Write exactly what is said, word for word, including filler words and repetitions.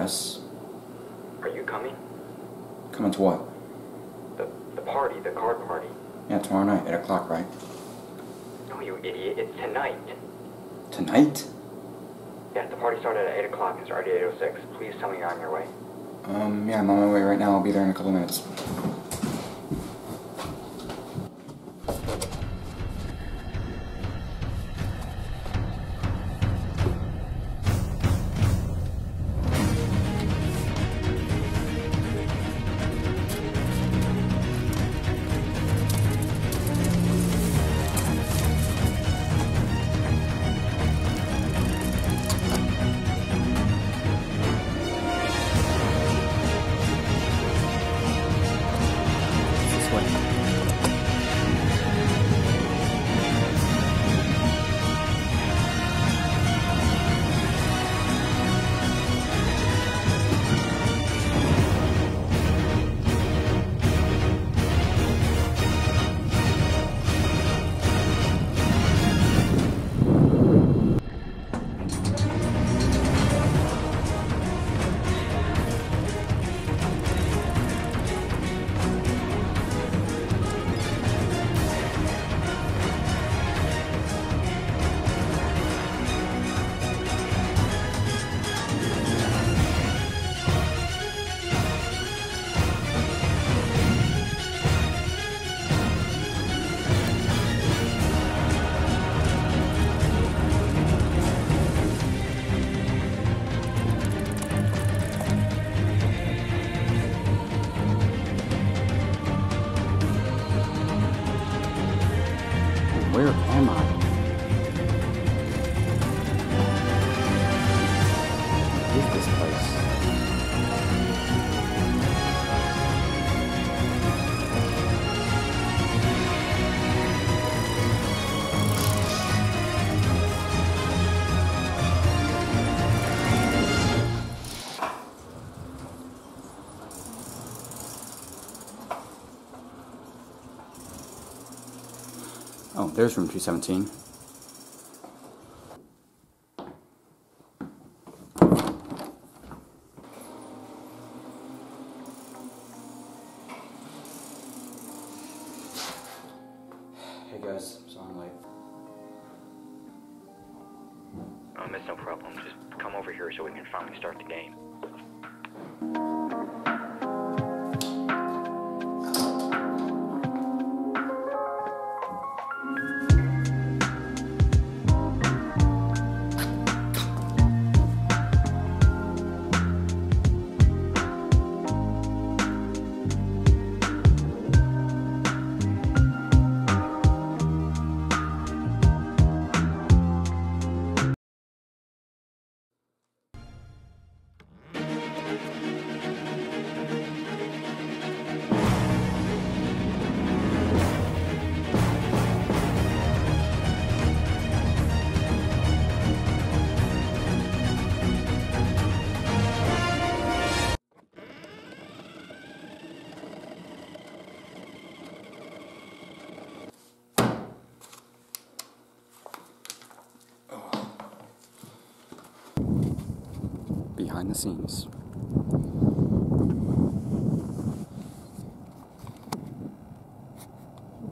Yes. Are you coming? Coming to what? The the party, the card party. Yeah, tomorrow night, eight o'clock, right? No, you idiot. It's tonight. Tonight? Yeah, the party started at eight o'clock and it's already eight oh six. Please tell me you're on your way. Um, yeah, I'm on my way right now. I'll be there in a couple minutes. Where am I? What is this place? Oh, there's room two seventeen. Hey guys, so I'm late. Um, it's no problem. Just come over here so we can finally start the game. Behind the scenes.